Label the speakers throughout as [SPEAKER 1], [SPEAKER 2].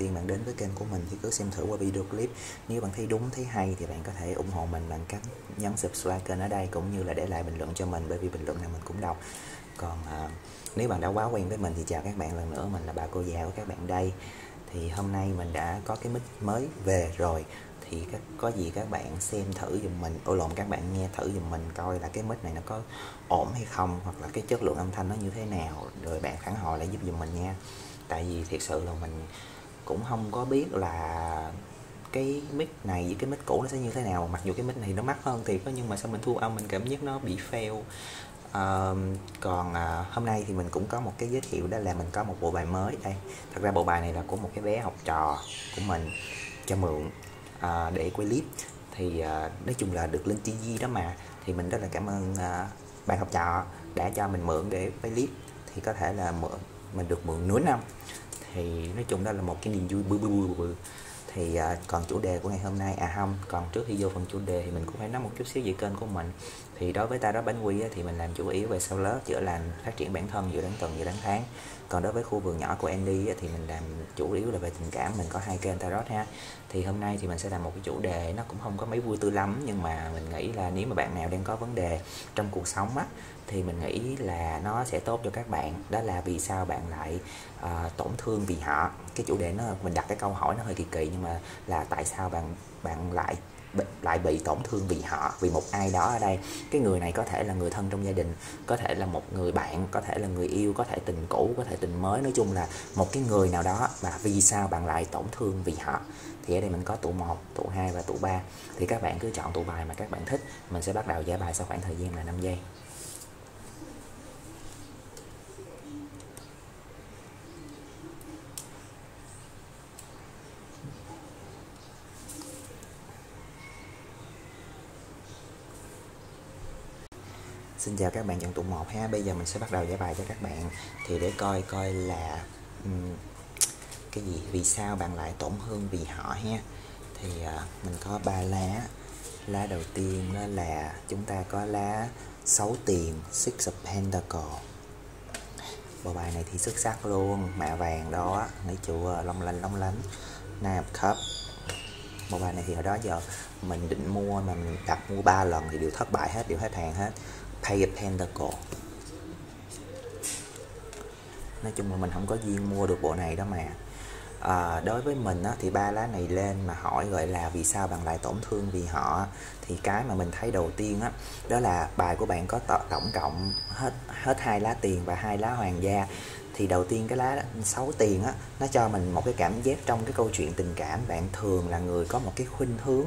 [SPEAKER 1] tiên bạn đến với kênh của mình thì cứ xem thử qua video clip. Nếu bạn thấy đúng, thấy hay thì bạn có thể ủng hộ mình bằng cách nhấn subscribe kênh ở đây, cũng như là để lại bình luận cho mình, bởi vì bình luận nào mình cũng đọc. Còn nếu bạn đã quá quen với mình thì chào các bạn lần nữa, mình là bà cô già của các bạn đây. Thì hôm nay mình đã có cái mic mới về rồi, thì có gì các bạn xem thử giùm mình, các bạn nghe thử giùm mình coi là cái mic này nó có ổn hay không, hoặc là cái chất lượng âm thanh nó như thế nào, rồi bạn phản hồi lại giúp giùm mình nha. Tại vì thiệt sự là mình cũng không có biết là cái mic này với cái mic cũ nó sẽ như thế nào, mặc dù cái mic này nó mắc hơn thiệt đó, nhưng mà sao mình thu âm mình cảm giác nó bị fail. Hôm nay thì mình cũng có một cái giới thiệu, đó là mình có một bộ bài mới đây. Thật ra bộ bài này là của một cái bé học trò của mình cho mượn để quay clip. Thì nói chung là được lên TV đó mà, thì mình rất là cảm ơn bạn học trò đã cho mình mượn để quay clip. Thì có thể là mình được mượn nửa năm, thì nói chung đó là một cái niềm vui bự. Thì còn chủ đề của ngày hôm nay, còn trước khi vô phần chủ đề thì mình cũng phải nói một chút xíu về kênh của mình. Thì đối với Tarot Bánh Quy thì mình làm chủ yếu về sau lớp, chữa lành, phát triển bản thân, dự đoán tuần, dự đoán tháng. Còn đối với khu vườn nhỏ của Andy thì mình làm chủ yếu là về tình cảm, mình có 2 kênh Tarot ha. Thì hôm nay thì mình sẽ làm một cái chủ đề nó cũng không có mấy vui tươi lắm, nhưng mà mình nghĩ là nếu mà bạn nào đang có vấn đề trong cuộc sống á, thì mình nghĩ là nó sẽ tốt cho các bạn. Đó là vì sao bạn lại tổn thương vì họ. Cái chủ đề mình đặt cái câu hỏi nó hơi kỳ kỳ, nhưng mà là tại sao bạn lại bị tổn thương vì họ, vì một ai đó ở đây. Cái người này có thể là người thân trong gia đình, có thể là một người bạn, có thể là người yêu, có thể tình cũ, có thể tình mới, nói chung là một cái người nào đó. Và vì sao bạn lại tổn thương vì họ. Thì ở đây mình có tụ 1, tụ 2 và tụ 3. Thì các bạn cứ chọn tụ bài mà các bạn thích. Mình sẽ bắt đầu giải bài sau khoảng thời gian là 5 giây. Xin chào các bạn chọn tụ 1 ha. Bây giờ mình sẽ bắt đầu giải bài cho các bạn. Thì để coi là cái gì, vì sao bạn lại tổn thương vì họ ha. Thì mình có 3 lá. Lá đầu tiên đó là chúng ta có lá 6 tiền, Six of Pentacles. Bộ bài này thì xuất sắc luôn, mạ vàng đó, nói chùa long lánh. Nine of Cups. Bộ bài này thì hồi đó giờ mình định mua mà mình đặt mua 3 lần thì đều thất bại hết, đều hết hàng hết. Page of Pentacles. Nói chung là mình không có duyên mua được bộ này đó mà. Đối với mình thì 3 lá này lên mà hỏi gọi là vì sao bạn lại tổn thương vì họ, thì cái mà mình thấy đầu tiên đó là bài của bạn có tổng cộng hết 2 lá tiền và 2 lá hoàng gia. Thì đầu tiên cái lá 6 tiền nó cho mình một cái cảm giác trong cái câu chuyện tình cảm, bạn thường là người có một cái khuynh hướng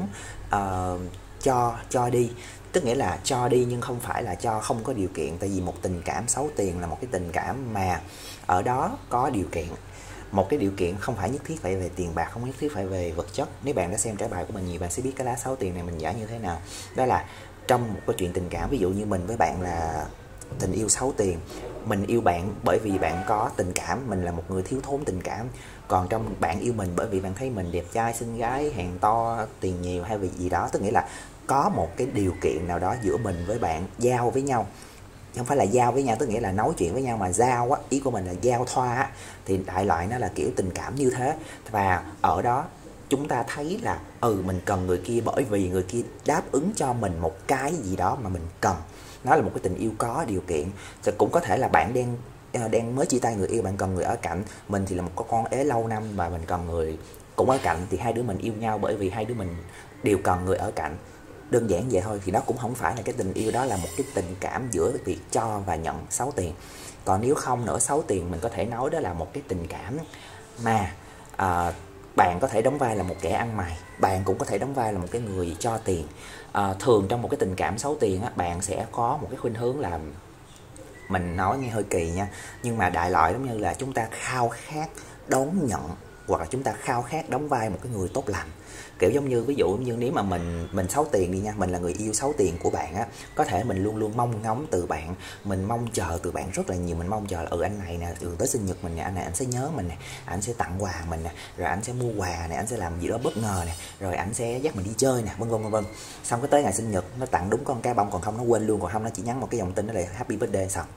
[SPEAKER 1] cho đi. Tức nghĩa là cho đi nhưng không phải là cho không có điều kiện. Tại vì một tình cảm 6 tiền là một cái tình cảm mà ở đó có điều kiện. Một cái điều kiện không phải nhất thiết phải về tiền bạc, không nhất thiết phải về vật chất. Nếu bạn đã xem trải bài của mình nhiều, bạn sẽ biết cái lá 6 tiền này mình giải như thế nào. Đó là trong một câu chuyện tình cảm, ví dụ như mình với bạn là tình yêu 6 tiền. Mình yêu bạn bởi vì bạn có tình cảm, mình là một người thiếu thốn tình cảm. Còn trong bạn yêu mình bởi vì bạn thấy mình đẹp trai, xinh gái, hàng to, tiền nhiều hay vì gì đó. Tức nghĩa là có một cái điều kiện nào đó giữa mình với bạn giao với nhau. Không phải là giao với nhau tức nghĩa là nói chuyện với nhau, mà giao ý của mình là giao thoa thì đại loại nó là kiểu tình cảm như thế. Và ở đó chúng ta thấy là mình cần người kia bởi vì người kia đáp ứng cho mình một cái gì đó mà mình cần. Nó là một cái tình yêu có điều kiện. Thì cũng có thể là bạn đang mới chia tay người yêu, bạn cần người ở cạnh. Mình thì là một con ế lâu năm và mình cần người cũng ở cạnh, thì hai đứa mình yêu nhau bởi vì hai đứa mình đều cần người ở cạnh. Đơn giản vậy thôi. Thì đó cũng không phải là cái tình yêu, đó là một cái tình cảm giữa việc cho và nhận 6 tiền. Còn nếu không nữa, 6 tiền mình có thể nói đó là một cái tình cảm mà bạn có thể đóng vai là một kẻ ăn mày, bạn cũng có thể đóng vai là một cái người cho tiền. Thường trong một cái tình cảm 6 tiền bạn sẽ có một cái khuynh hướng là, mình nói nghe hơi kỳ nha, nhưng mà đại loại giống như là chúng ta khao khát đón nhận, hoặc là chúng ta khao khát đóng vai một cái người tốt lành. Kiểu giống như ví dụ như nếu mà mình 6 tiền đi nha, mình là người yêu 6 tiền của bạn có thể mình luôn luôn mong ngóng từ bạn, mình mong chờ từ bạn rất là nhiều. Mình mong chờ là anh này nè, tới sinh nhật mình nè, anh này anh sẽ nhớ mình nè, anh sẽ tặng quà mình nè, rồi anh sẽ mua quà nè, anh sẽ làm gì đó bất ngờ nè, rồi anh sẽ dắt mình đi chơi nè, vân vân. Xong cái tới ngày sinh nhật nó tặng đúng con cá bông, còn không nó quên luôn, còn không nó chỉ nhắn một cái dòng tin đó là happy birthday xong.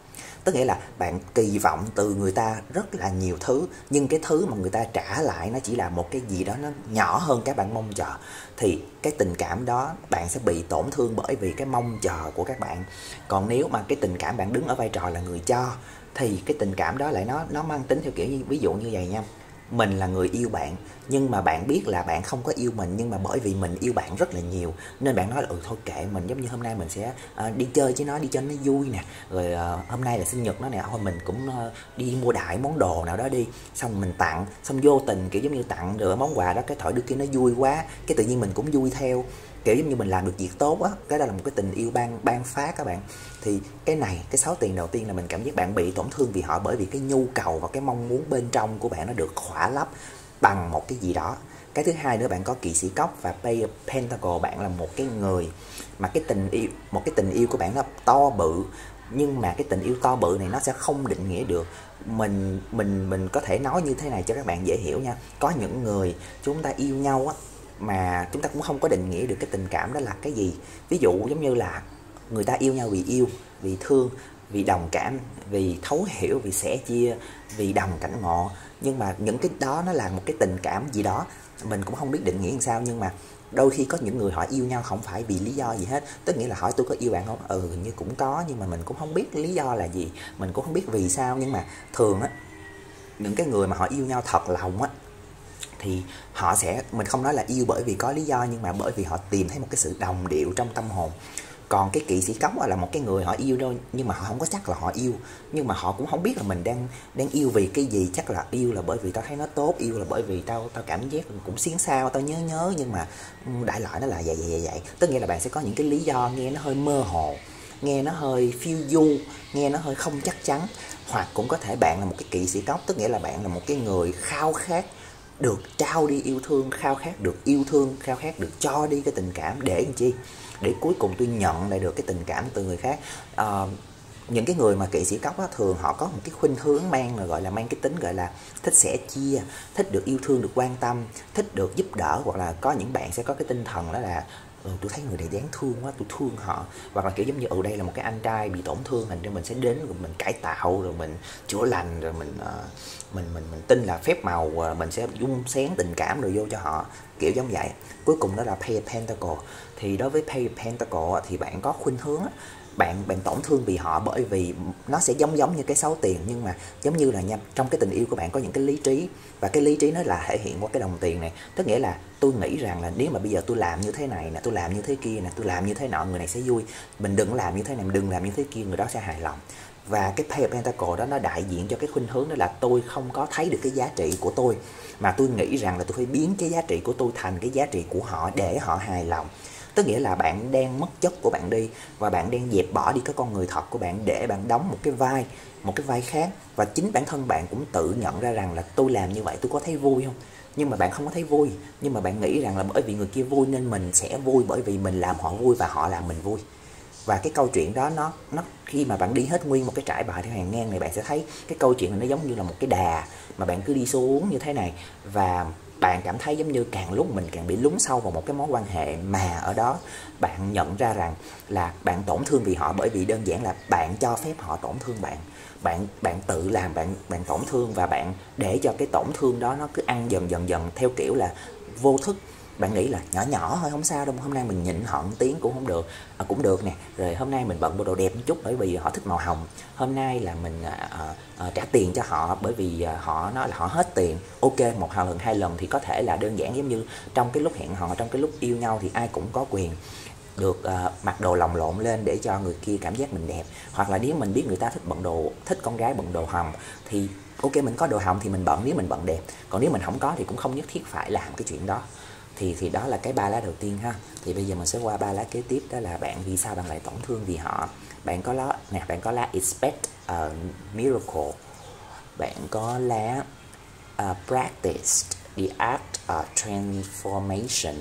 [SPEAKER 1] Tức nghĩa là bạn kỳ vọng từ người ta rất là nhiều thứ, nhưng cái thứ mà người ta trả lại nó chỉ là một cái gì đó nó nhỏ hơn các bạn mong chờ, thì cái tình cảm đó bạn sẽ bị tổn thương bởi vì cái mong chờ của các bạn. Còn nếu mà cái tình cảm bạn đứng ở vai trò là người cho, thì cái tình cảm đó lại nó mang tính theo kiểu như, ví dụ như vậy nha, mình là người yêu bạn, nhưng mà bạn biết là bạn không có yêu mình, nhưng mà bởi vì mình yêu bạn rất là nhiều nên bạn nói là thôi kệ mình, giống như hôm nay mình sẽ đi chơi với nó, đi cho nó vui nè, rồi hôm nay là sinh nhật nó nè, thôi mình cũng đi mua đại món đồ nào đó đi, xong mình tặng, xong vô tình kiểu giống như tặng rồi món quà đó, cái thổi đứa kia nó vui quá, cái tự nhiên mình cũng vui theo, kiểu giống như mình làm được việc tốt á, cái đó là một cái tình yêu ban phát các bạn. Thì cái này, cái 6 tiền đầu tiên là mình cảm giác bạn bị tổn thương vì họ, bởi vì cái nhu cầu và cái mong muốn bên trong của bạn nó được khỏa lấp bằng một cái gì đó. Cái thứ hai nữa, bạn có kỵ sĩ cốc và Page of Pentacle, bạn là một cái người mà cái tình yêu, một cái tình yêu của bạn nó to bự, nhưng mà cái tình yêu to bự này nó sẽ không định nghĩa được. Mình có thể nói như thế này cho các bạn dễ hiểu nha. Có những người chúng ta yêu nhau á, mà chúng ta cũng không có định nghĩa được cái tình cảm đó là cái gì. Ví dụ giống như là người ta yêu nhau vì yêu, vì thương, vì đồng cảm, vì thấu hiểu, vì sẻ chia, vì đồng cảnh ngộ. Nhưng mà những cái đó nó là một cái tình cảm gì đó, mình cũng không biết định nghĩa làm sao. Nhưng mà đôi khi có những người họ yêu nhau không phải vì lý do gì hết. Tức nghĩa là hỏi tôi có yêu bạn không? Hình như cũng có, nhưng mà mình cũng không biết lý do là gì, mình cũng không biết vì sao. Nhưng mà thường á, những cái người mà họ yêu nhau thật lòng á, thì họ sẽ, mình không nói là yêu bởi vì có lý do, nhưng mà bởi vì họ tìm thấy một cái sự đồng điệu trong tâm hồn. Còn cái kỵ sĩ cốc là một cái người họ yêu thôi, nhưng mà họ không có chắc là họ yêu, nhưng mà họ cũng không biết là mình đang yêu vì cái gì. Chắc là yêu là bởi vì tao thấy nó tốt, yêu là bởi vì tao cảm giác cũng xiến sao, tao nhớ, nhưng mà đại loại nó là vậy. Tức nghĩa là bạn sẽ có những cái lý do nghe nó hơi mơ hồ, nghe nó hơi phiêu du, nghe nó hơi không chắc chắn. Hoặc cũng có thể bạn là một cái kỵ sĩ cốc, tức nghĩa là bạn là một cái người khao khát được trao đi yêu thương, khao khát được yêu thương, khao khát được cho đi cái tình cảm. Để làm chi? Để cuối cùng tôi nhận lại được cái tình cảm từ người khác. Những cái người mà kỵ sĩ cốc á, thường họ có một cái khuynh hướng mang cái tính gọi là thích sẻ chia, thích được yêu thương, được quan tâm, thích được giúp đỡ. Hoặc là có những bạn sẽ có cái tinh thần đó là tôi thấy người này đáng thương quá, tôi thương họ. Hoặc là kiểu giống như đây là một cái anh trai bị tổn thương, thành ra mình sẽ đến rồi mình cải tạo, rồi mình chữa lành, rồi mình tin là phép màu, mình sẽ dung xén tình cảm rồi vô cho họ, kiểu giống vậy. Cuối cùng đó là Page of Pentacle. Thì đối với Page of Pentacle thì bạn có khuynh hướng bạn tổn thương vì họ, bởi vì nó sẽ giống như cái 6 tiền, nhưng mà giống như là nha, trong cái tình yêu của bạn có những cái lý trí, và cái lý trí nó là thể hiện qua cái đồng tiền này. Tức nghĩa là tôi nghĩ rằng là nếu mà bây giờ tôi làm như thế này nè, tôi làm như thế kia nè, tôi làm như thế nọ, người này sẽ vui. Mình đừng làm như thế này, mình đừng làm như thế kia, người đó sẽ hài lòng. Và cái Page of Pentacle đó nó đại diện cho cái khuynh hướng đó là tôi không có thấy được cái giá trị của tôi, mà tôi nghĩ rằng là tôi phải biến cái giá trị của tôi thành cái giá trị của họ để họ hài lòng. Tức nghĩa là bạn đang mất chất của bạn đi, và bạn đang dẹp bỏ đi cái con người thật của bạn để bạn đóng một cái vai khác. Và chính bản thân bạn cũng tự nhận ra rằng là tôi làm như vậy tôi có thấy vui không? Nhưng mà bạn không có thấy vui, nhưng mà bạn nghĩ rằng là bởi vì người kia vui nên mình sẽ vui, bởi vì mình làm họ vui và họ làm mình vui. Và cái câu chuyện đó nó khi mà bạn đi hết nguyên một cái trải bài theo hàng ngang này, bạn sẽ thấy cái câu chuyện này nó giống như là một cái đà mà bạn cứ đi xuống như thế này, và bạn cảm thấy giống như càng lúc mình càng bị lún sâu vào một cái mối quan hệ, mà ở đó bạn nhận ra rằng là bạn tổn thương vì họ, bởi vì đơn giản là bạn cho phép họ tổn thương bạn. Bạn tự làm bạn tổn thương, và bạn để cho cái tổn thương đó nó cứ ăn dần theo kiểu là vô thức. Bạn nghĩ là nhỏ thôi, không sao đâu, hôm nay mình nhịn họ một tiếng cũng không được, cũng được nè. Rồi hôm nay mình bận bộ đồ đẹp một chút bởi vì họ thích màu hồng. Hôm nay là mình trả tiền cho họ bởi vì họ nói là họ hết tiền. Ok, một lần hai lần thì có thể là đơn giản, giống như trong cái lúc hẹn hò, trong cái lúc yêu nhau thì ai cũng có quyền được mặc đồ lồng lộn lên để cho người kia cảm giác mình đẹp. Hoặc là nếu mình biết người ta thích con gái bận đồ hồng thì ok, mình có đồ hồng thì mình bận, nếu mình bận đẹp. Còn nếu mình không có thì cũng không nhất thiết phải làm cái chuyện đó. Thì đó là cái 3 lá đầu tiên ha. Thì bây giờ mình sẽ qua 3 lá kế tiếp, đó là vì sao bạn lại tổn thương vì họ. Bạn có lá Expect a Miracle. Bạn có lá Practice the Art of Transformation.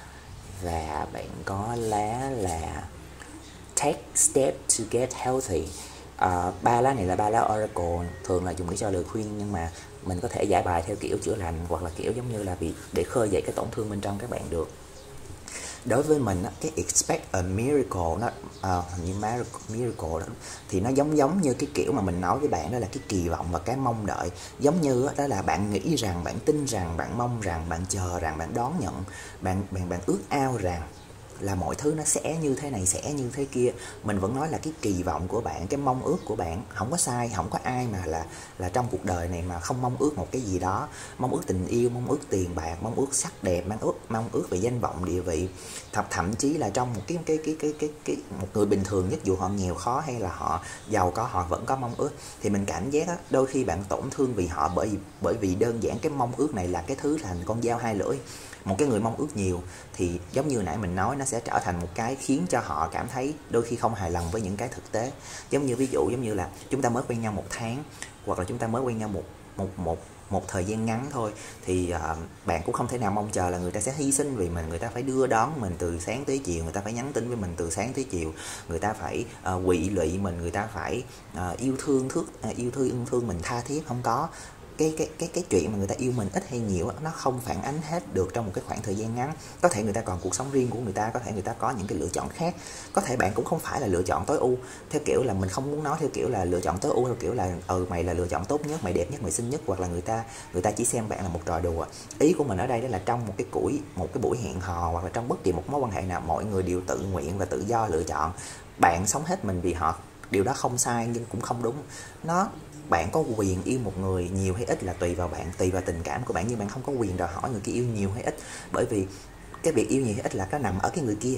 [SPEAKER 1] Và bạn có lá là Take Step to Get Healthy. 3 lá này là 3 lá Oracle, thường là dùng để cho lời khuyên, nhưng mà mình có thể giải bài theo kiểu chữa lành, hoặc là kiểu giống như là để khơi dậy cái tổn thương bên trong các bạn được. Đối với mình á, cái expect a miracle nó hình như miracle đó, thì nó giống như cái kiểu mà mình nói với bạn, đó là cái kỳ vọng và cái mong đợi. Giống như đó là bạn nghĩ rằng, bạn tin rằng, bạn mong rằng, bạn chờ rằng, bạn đón nhận, bạn ước ao rằng là mọi thứ nó sẽ như thế này, sẽ như thế kia. Mình vẫn nói là cái kỳ vọng của bạn, cái mong ước của bạn không có sai, không có ai mà là trong cuộc đời này mà không mong ước một cái gì đó. Mong ước tình yêu, mong ước tiền bạc, mong ước sắc đẹp, mong ước về danh vọng, địa vị. Thậm chí là trong một một người bình thường nhất, dù họ nghèo khó hay là họ giàu có, họ vẫn có mong ước. Thì mình cảm giác đó, đôi khi bạn tổn thương vì họ bởi vì đơn giản cái mong ước này là cái thứ thành con dao hai lưỡi. Một cái người mong ước nhiều thì giống như nãy mình nói, nó sẽ trở thành một cái khiến cho họ cảm thấy đôi khi không hài lòng với những cái thực tế. Giống như ví dụ giống như là chúng ta mới quen nhau 1 tháng, hoặc là chúng ta mới quen nhau một thời gian ngắn thôi, thì bạn cũng không thể nào mong chờ là người ta sẽ hy sinh vì mình, người ta phải đưa đón mình từ sáng tới chiều, người ta phải nhắn tin với mình từ sáng tới chiều, người ta phải quỵ lụy mình, người ta phải yêu thương mình tha thiết. Không có. Cái chuyện mà người ta yêu mình ít hay nhiều nó không phản ánh hết được trong một cái khoảng thời gian ngắn. Có thể người ta còn cuộc sống riêng của người ta, có thể người ta có những cái lựa chọn khác, có thể bạn cũng không phải là lựa chọn tối ưu. Theo kiểu là mình không muốn nói theo kiểu là lựa chọn tối ưu, theo kiểu là mày là lựa chọn tốt nhất, mày đẹp nhất, mày xinh nhất, hoặc là người ta chỉ xem bạn là một trò đùa. Ý của mình ở đây đó là trong một cái buổi hẹn hò, hoặc là trong bất kỳ một mối quan hệ nào, mọi người đều tự nguyện và tự do lựa chọn. Bạn sống hết mình vì họ, điều đó không sai nhưng cũng không đúng. Bạn có quyền yêu một người nhiều hay ít là tùy vào bạn, tùy vào tình cảm của bạn, nhưng bạn không có quyền đòi hỏi người kia yêu nhiều hay ít, bởi vì cái việc yêu nhiều hay ít là nó nằm ở cái người kia.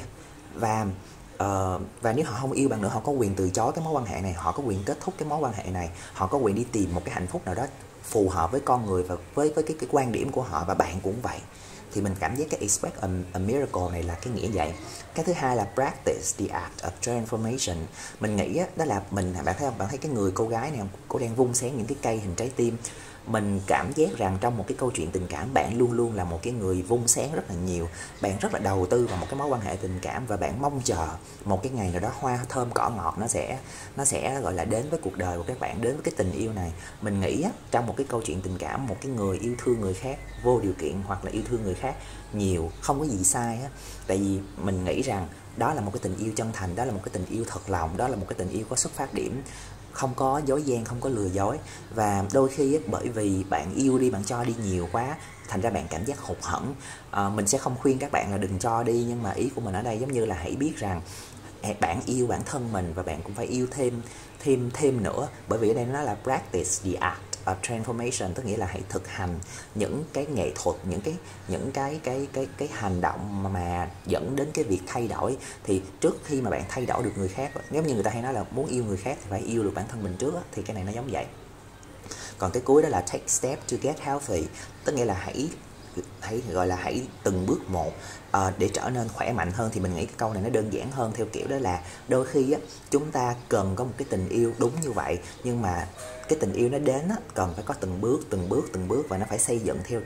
[SPEAKER 1] Và nếu họ không yêu bạn nữa, họ có quyền từ chối cái mối quan hệ này, họ có quyền kết thúc cái mối quan hệ này, họ có quyền đi tìm một cái hạnh phúc nào đó phù hợp với con người và với cái quan điểm của họ, và bạn cũng vậy. Thì mình cảm giác cái expect a miracle này là cái nghĩa vậy. Cái thứ hai là practice the act of transformation. Mình nghĩ đó là bạn thấy không? Bạn thấy cái người cô gái này, cô đang vung sáng những cái cây hình trái tim. Mình cảm giác rằng trong một cái câu chuyện tình cảm, bạn luôn luôn là một cái người vung sáng rất là nhiều. Bạn rất là đầu tư vào một cái mối quan hệ tình cảm, và bạn mong chờ một cái ngày nào đó hoa thơm cỏ ngọt nó sẽ gọi là đến với cuộc đời của các bạn, đến với cái tình yêu này. Mình nghĩ trong một cái câu chuyện tình cảm, một cái người yêu thương người khác vô điều kiện, hoặc là yêu thương người khác nhiều, không có gì sai á. Tại vì mình nghĩ rằng đó là một cái tình yêu chân thành, đó là một cái tình yêu thật lòng, đó là một cái tình yêu có xuất phát điểm, không có dối gian, không có lừa dối. Và đôi khi bởi vì bạn yêu đi, bạn cho đi nhiều quá, thành ra bạn cảm giác hụt hẫng. Mình sẽ không khuyên các bạn là đừng cho đi, nhưng mà ý của mình ở đây giống như là hãy biết rằng bạn yêu bản thân mình, và bạn cũng phải yêu thêm nữa. Bởi vì ở đây nó là practice the act of transformation, tức nghĩa là hãy thực hành những cái nghệ thuật, những cái hành động mà dẫn đến cái việc thay đổi. Thì trước khi mà bạn thay đổi được người khác, giống như người ta hay nói là muốn yêu người khác thì phải yêu được bản thân mình trước, thì cái này nó giống vậy. Còn cái cuối đó là take step to get healthy, tức nghĩa là hãy từng bước một để trở nên khỏe mạnh hơn. Thì mình nghĩ cái câu này nó đơn giản hơn, theo kiểu đó là đôi khi chúng ta cần có một cái tình yêu đúng như vậy, nhưng mà cái tình yêu nó đến cần phải có từng bước, và nó phải xây dựng theo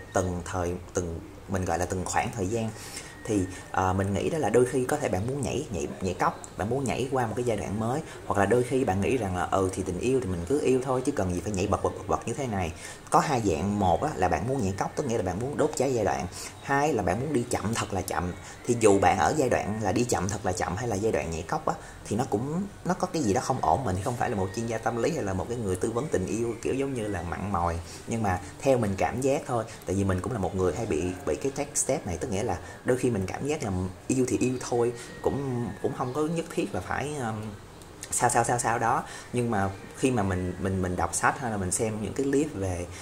[SPEAKER 1] mình gọi là từng khoảng thời gian. Thì mình nghĩ đó là đôi khi có thể bạn muốn nhảy cóc, bạn muốn nhảy qua một cái giai đoạn mới, hoặc là đôi khi bạn nghĩ rằng là thì tình yêu thì mình cứ yêu thôi, chứ cần gì phải nhảy bật như thế này. Có hai dạng, một là bạn muốn nhảy cóc, tức nghĩa là bạn muốn đốt cháy giai đoạn. Hai là bạn muốn đi chậm thật là chậm. Thì dù bạn ở giai đoạn là đi chậm thật là chậm, hay là giai đoạn nhảy cóc thì nó có cái gì đó không ổn. Mình thì không phải là một chuyên gia tâm lý hay là một cái người tư vấn tình yêu kiểu giống như là mặn mòi, nhưng mà theo mình cảm giác thôi. Tại vì mình cũng là một người hay bị cái take step này, tức nghĩa là đôi khi mình cảm giác là yêu thì yêu thôi, cũng không có nhất thiết là phải sao đó. Nhưng mà khi mà mình đọc sách, hay là mình xem những cái clip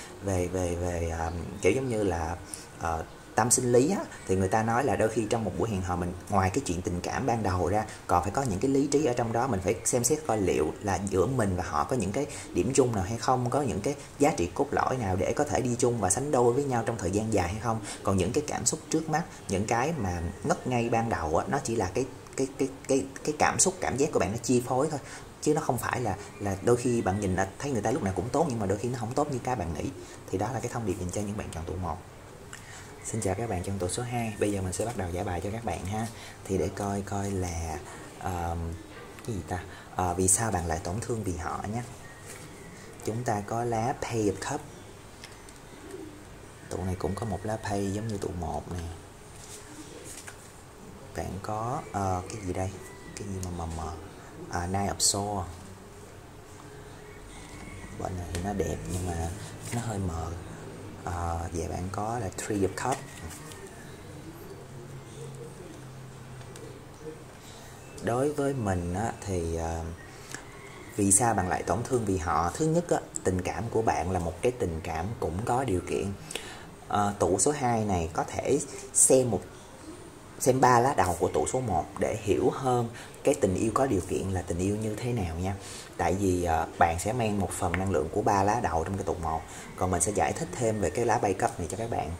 [SPEAKER 1] về kiểu giống như là tâm sinh lý thì người ta nói là đôi khi trong một buổi hẹn hò, mình ngoài cái chuyện tình cảm ban đầu ra, còn phải có những cái lý trí ở trong đó. Mình phải xem xét coi liệu là giữa mình và họ có những cái điểm chung nào hay không, có những cái giá trị cốt lõi nào để có thể đi chung và sánh đôi với nhau trong thời gian dài hay không. Còn những cái cảm xúc trước mắt, những cái mà ngất ngây ban đầu nó chỉ là cái cảm xúc, cảm giác của bạn nó chi phối thôi, chứ nó không phải là đôi khi bạn nhìn thấy người ta lúc nào cũng tốt, nhưng mà đôi khi nó không tốt như các bạn nghĩ. Thì đó là cái thông điệp dành cho những bạn chọn tụ 1. Xin chào các bạn chọn tụ số 2. Bây giờ mình sẽ bắt đầu giải bài cho các bạn ha. Thì để coi là cái gì ta? Vì sao bạn lại tổn thương vì họ nhé. Chúng ta có lá Page of Cups. Tụ này cũng có một lá Page giống như tụ 1 nè. bạn có cái gì đây, cái gì mà mờ Nine of Swords. Bên này thì nó đẹp nhưng mà nó hơi mờ. Vậy bạn có là Three of Cups. Đối với mình á, thì vì sao bạn lại tổn thương vì họ? Thứ nhất á, tình cảm của bạn là một cái tình cảm cũng có điều kiện. Tủ số 2 này có thể xem 3 lá đầu của tủ số 1 để hiểu hơn cái tình yêu có điều kiện là tình yêu như thế nào nha. Tại vì bạn sẽ mang một phần năng lượng của 3 lá đầu trong cái tủ 1. Còn mình sẽ giải thích thêm về cái lá bay cấp này cho các bạn.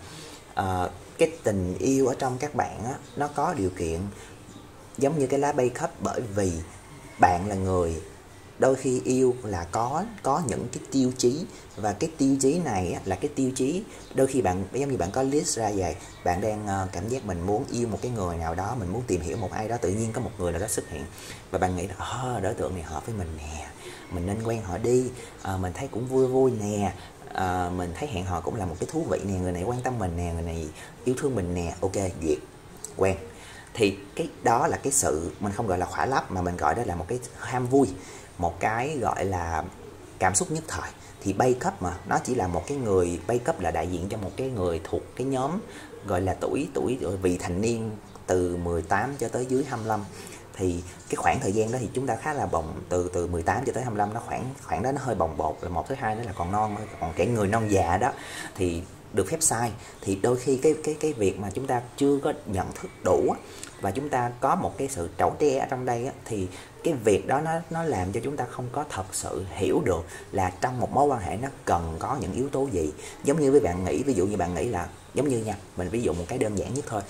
[SPEAKER 1] Cái tình yêu ở trong các bạn á, nó có điều kiện giống như cái lá bay cấp, bởi vì bạn là người đôi khi yêu là có những cái tiêu chí, và cái tiêu chí này là cái tiêu chí đôi khi bạn giống như bạn có list ra vậy, bạn đang cảm giác mình muốn yêu một cái người nào đó, mình muốn tìm hiểu một ai đó, tự nhiên có một người nào đó xuất hiện và bạn nghĩ là đối tượng này hợp với mình nè, mình nên quen họ đi, mình thấy cũng vui vui nè, mình thấy hẹn hò cũng là một cái thú vị nè, người này quan tâm mình nè, người này yêu thương mình nè, ok duyệt quen. Thì cái đó là cái sự mình không gọi là khỏa lấp, mà mình gọi đó là một cái ham vui, một cái gọi là cảm xúc nhất thời. Thì bay cấp mà nó chỉ là một cái người, bay cấp là đại diện cho một cái người thuộc cái nhóm gọi là tuổi vị thành niên từ 18 cho tới dưới 25. Thì cái khoảng thời gian đó thì chúng ta khá là bồng, từ 18 cho tới 25 nó khoảng đó nó hơi bồng bột là một. Thứ hai nữa là còn non, còn cái người non già đó thì được phép sai. Thì đôi khi cái việc mà chúng ta chưa có nhận thức đủ và chúng ta có một cái sự trẩu tre ở trong đây á, thì cái việc đó nó làm cho chúng ta không có thật sự hiểu được là trong một mối quan hệ nó cần có những yếu tố gì. Giống như với bạn nghĩ, ví dụ như bạn nghĩ là giống như nha, mình ví dụ một cái đơn giản nhất thôi.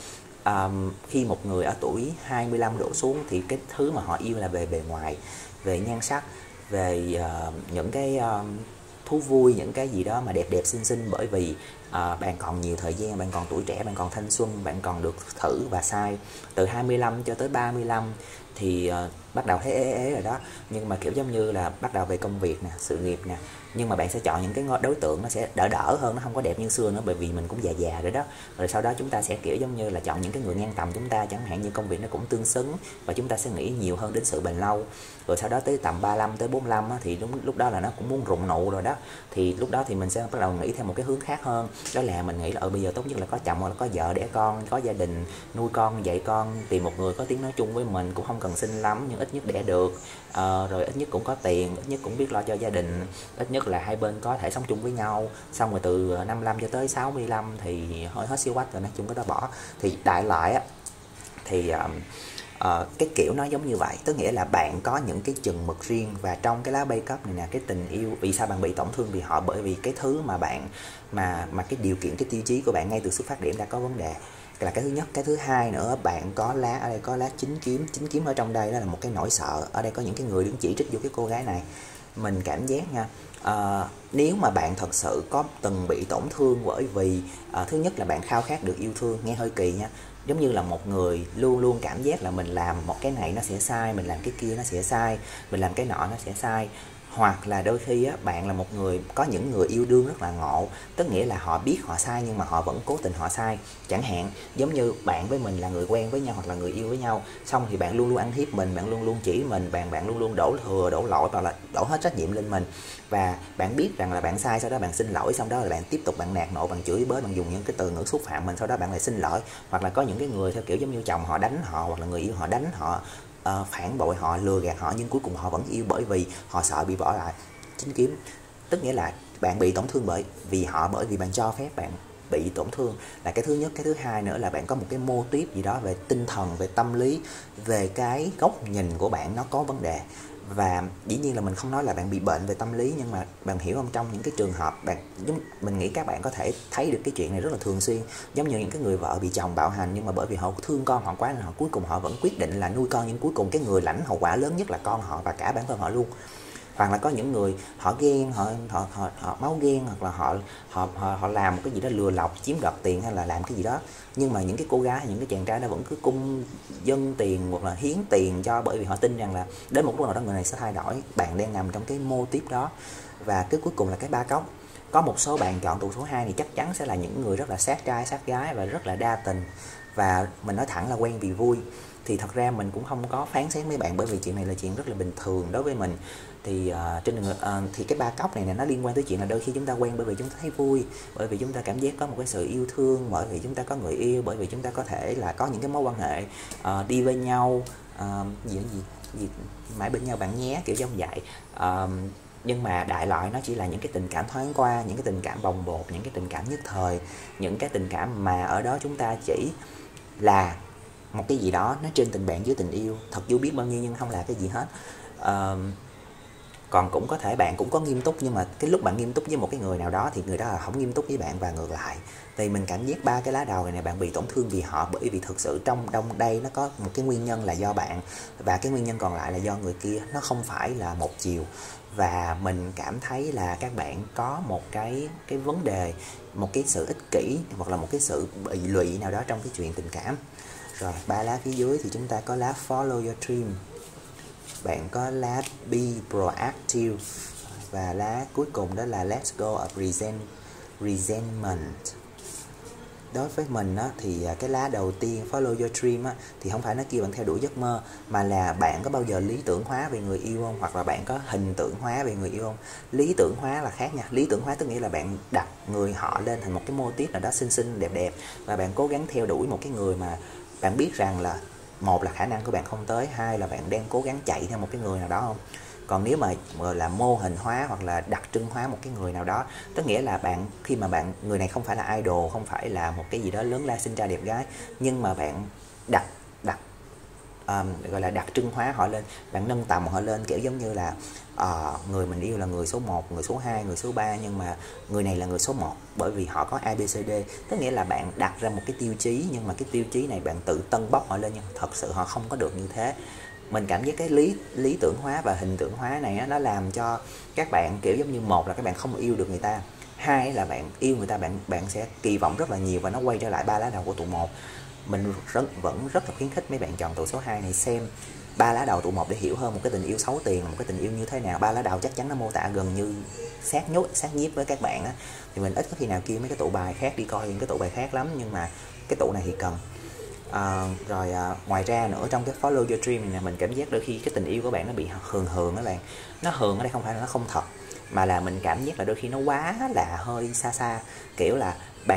[SPEAKER 1] Khi một người ở tuổi 25 đổ xuống thì cái thứ mà họ yêu là về bề ngoài, về nhan sắc, về những cái thú vui, những cái gì đó mà đẹp đẹp xinh xinh, bởi vì bạn còn nhiều thời gian, bạn còn tuổi trẻ, bạn còn thanh xuân, bạn còn được thử và sai. Từ 25 cho tới 35 thì bắt đầu thấy ế rồi đó, nhưng mà kiểu giống như là bắt đầu về công việc nè, sự nghiệp nè, nhưng mà bạn sẽ chọn những cái đối tượng nó sẽ đỡ hơn, nó không có đẹp như xưa nữa, bởi vì mình cũng già rồi đó. Rồi sau đó chúng ta sẽ kiểu giống như là chọn những cái người ngang tầm chúng ta, chẳng hạn như công việc nó cũng tương xứng, và chúng ta sẽ nghĩ nhiều hơn đến sự bền lâu. Rồi sau đó tới tầm 35 tới 45 á, thì đúng lúc đó là nó cũng muốn rụng nụ rồi đó, thì lúc đó thì mình sẽ bắt đầu nghĩ theo một cái hướng khác hơn, đó là mình nghĩ là bây giờ tốt nhất là có chồng hoặc là có vợ đẻ con, có gia đình nuôi con, dạy con, tìm một người có tiếng nói chung với mình, cũng không cần xinh lắm nhưng ít nhất đẻ được, rồi ít nhất cũng có tiền, ít nhất cũng biết lo cho gia đình, ít nhất là hai bên có thể sống chung với nhau. Xong rồi từ 55 cho tới 65 thì hơi hết siêu quách rồi, nói chung cái đó bỏ. Thì đại loại á thì cái kiểu nó giống như vậy, tức nghĩa là bạn có những cái chừng mực riêng, và trong cái lá bay cấp này nè, cái tình yêu vì sao bạn bị tổn thương vì họ, bởi vì cái thứ mà bạn mà cái điều kiện, cái tiêu chí của bạn ngay từ xuất phát điểm đã có vấn đề, là cái thứ nhất. Cái thứ hai nữa, bạn có lá ở đây, có lá chính kiếm ở trong đây, đó là một cái nỗi sợ. Ở đây có những cái người đứng chỉ trích vô cái cô gái này. Mình cảm giác nha, nếu mà bạn thật sự có từng bị tổn thương bởi vì thứ nhất là bạn khao khát được yêu thương, nghe hơi kỳ nha, giống như là một người luôn luôn cảm giác là mình làm một cái này nó sẽ sai, mình làm cái kia nó sẽ sai, mình làm cái nọ nó sẽ sai. Hoặc là đôi khi á, bạn là một người, có những người yêu đương rất là ngộ, tức nghĩa là họ biết họ sai nhưng mà họ vẫn cố tình họ sai. Chẳng hạn giống như bạn với mình là người quen với nhau hoặc là người yêu với nhau, xong thì bạn luôn luôn ăn hiếp mình, bạn luôn luôn chỉ mình, bạn luôn luôn đổ thừa đổ lỗi, hoặc là đổ hết trách nhiệm lên mình, và bạn biết rằng là bạn sai, sau đó bạn xin lỗi, xong đó là bạn tiếp tục bạn nạt nộ, bạn chửi bới, bạn dùng những cái từ ngữ xúc phạm mình, sau đó bạn lại xin lỗi. Hoặc là có những cái người theo kiểu giống như chồng họ đánh họ, hoặc là người yêu họ đánh họ, phản bội họ, lừa gạt họ, nhưng cuối cùng họ vẫn yêu bởi vì họ sợ bị bỏ lại. Chính kiếm tức nghĩa là bạn bị tổn thương bởi vì họ, bởi vì bạn cho phép bạn bị tổn thương, là cái thứ nhất. Cái thứ hai nữa là bạn có một cái mô típ gì đó về tinh thần, về tâm lý, về cái góc nhìn của bạn nó có vấn đề. Và dĩ nhiên là mình không nói là bạn bị bệnh về tâm lý, nhưng mà bạn hiểu không, trong những cái trường hợp mình nghĩ các bạn có thể thấy được cái chuyện này rất là thường xuyên, giống như những cái người vợ bị chồng bạo hành, nhưng mà bởi vì họ thương con họ quá nên họ cuối cùng họ vẫn quyết định là nuôi con, nhưng cuối cùng cái người lãnh hậu quả lớn nhất là con họ và cả bản thân họ luôn. Hoặc là có những người họ ghen, họ máu ghen, hoặc là họ làm một cái gì đó lừa lọc, chiếm đoạt tiền hay là làm cái gì đó, nhưng mà những cái cô gái, những cái chàng trai đó vẫn cứ cung dâng tiền hoặc là hiến tiền cho, bởi vì họ tin rằng là đến một lúc nào đó người này sẽ thay đổi. Bạn đang nằm trong cái mô típ đó. Và cái cuối cùng là cái ba cốc. Có một số bạn chọn tủ số 2 thì chắc chắn sẽ là những người rất là sát trai sát gái và rất là đa tình, và mình nói thẳng là quen vì vui. Thì thật ra mình cũng không có phán xét mấy bạn, bởi vì chuyện này là chuyện rất là bình thường đối với mình. Thì thì cái 3 cốc này nó liên quan tới chuyện là đôi khi chúng ta quen bởi vì chúng ta thấy vui, bởi vì chúng ta cảm giác có một cái sự yêu thương, bởi vì chúng ta có người yêu, bởi vì chúng ta có thể là có những cái mối quan hệ đi với nhau, gì mãi bên nhau bạn nhé, kiểu giống vậy. Nhưng mà đại loại nó chỉ là những cái tình cảm thoáng qua, những cái tình cảm bồng bột, những cái tình cảm nhất thời, những cái tình cảm mà ở đó chúng ta chỉ là một cái gì đó nó trên tình bạn dưới tình yêu, thật vui biết bao nhiêu nhưng không là cái gì hết. Còn cũng có thể bạn cũng có nghiêm túc, nhưng mà cái lúc bạn nghiêm túc với một cái người nào đó thì người đó là không nghiêm túc với bạn, và ngược lại. Thì mình cảm giác 3 cái lá đầu này bạn bị tổn thương vì họ, bởi vì thực sự trong đây nó có một cái nguyên nhân là do bạn, và cái nguyên nhân còn lại là do người kia, nó không phải là một chiều. Và mình cảm thấy là các bạn có một cái vấn đề, một cái sự ích kỷ hoặc là một cái sự bị lụy nào đó trong cái chuyện tình cảm. Rồi 3 lá phía dưới thì chúng ta có lá Follow Your Dream, bạn có lá Be Proactive, và lá cuối cùng đó là Let's Go of Resentment. Đối với mình á, thì cái lá đầu tiên Follow Your Dream á, thì không phải nó kêu bạn theo đuổi giấc mơ, mà là bạn có bao giờ lý tưởng hóa về người yêu không, hoặc là bạn có hình tượng hóa về người yêu không. Lý tưởng hóa là khác nha. Lý tưởng hóa tức nghĩa là bạn đặt người họ lên thành một cái mô típ nào đó xinh xinh đẹp đẹp, và bạn cố gắng theo đuổi một cái người mà bạn biết rằng là một là khả năng của bạn không tới, hai là bạn đang cố gắng chạy theo một cái người nào đó không. Còn nếu mà là mô hình hóa hoặc là đặc trưng hóa một cái người nào đó, tức nghĩa là bạn khi mà người này không phải là idol, không phải là một cái gì đó lớn la xinh trai đẹp gái, nhưng mà bạn đặt gọi là đặc trưng hóa họ lên, bạn nâng tầm họ lên, kiểu giống như là người mình yêu là người số 1, người số 2, người số 3, nhưng mà người này là người số 1 bởi vì họ có ABCD. Tức nghĩa là bạn đặt ra một cái tiêu chí, nhưng mà cái tiêu chí này bạn tự tân bốc họ lên, nhưng thật sự họ không có được như thế. Mình cảm giác cái lý tưởng hóa và hình tượng hóa này nó làm cho các bạn kiểu giống như, một là các bạn không yêu được người ta, hai là bạn yêu người ta, bạn sẽ kỳ vọng rất là nhiều, và nó quay trở lại 3 lá đầu của tụ 1. Mình vẫn rất là khuyến khích mấy bạn chọn tụ số 2 này xem 3 lá đầu tụ 1 để hiểu hơn một cái tình yêu xấu tiền, một cái tình yêu như thế nào. 3 lá đầu chắc chắn nó mô tả gần như sát nhiếp với các bạn á. Thì mình ít có khi nào kêu mấy cái tụ bài khác đi coi những cái tụ bài khác lắm, nhưng mà cái tụ này thì cần. Ngoài ra nữa, trong cái Follow Your Dream này mình cảm giác đôi khi cái tình yêu của bạn nó bị hường các bạn. Nó hường ở đây không phải là nó không thật, mà là mình cảm giác là đôi khi nó quá là hơi xa, kiểu là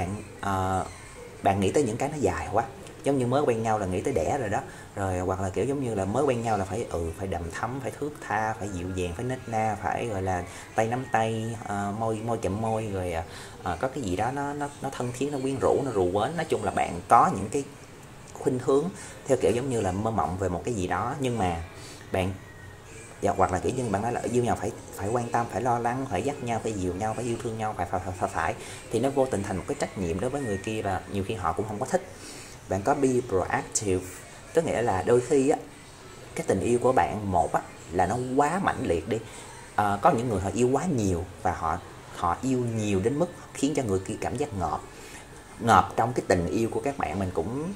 [SPEAKER 1] bạn nghĩ tới những cái nó dài quá, giống như mới quen nhau là nghĩ tới đẻ rồi đó, rồi hoặc là kiểu giống như là mới quen nhau là phải đầm thắm, phải thước tha, phải dịu dàng, phải nết na, phải gọi là tay nắm tay, môi chạm môi, rồi có cái gì đó nó thân thiết, nó quyến rũ, nó rù quến. Nói chung là bạn có những cái khuynh hướng theo kiểu giống như là mơ mộng về một cái gì đó, nhưng mà bạn hoặc là kiểu như bạn nói là yêu nhau phải quan tâm, phải lo lắng, phải dắt nhau, phải dìu nhau, phải yêu thương nhau, phải thì nó vô tình thành một cái trách nhiệm đối với người kia, và nhiều khi họ cũng không có thích. Bạn có Be Proactive, tức nghĩa là đôi khi á, cái tình yêu của bạn một á là nó quá mãnh liệt đi. Có những người họ yêu quá nhiều, và họ yêu nhiều đến mức khiến cho người kia cảm giác ngợp trong cái tình yêu của các bạn.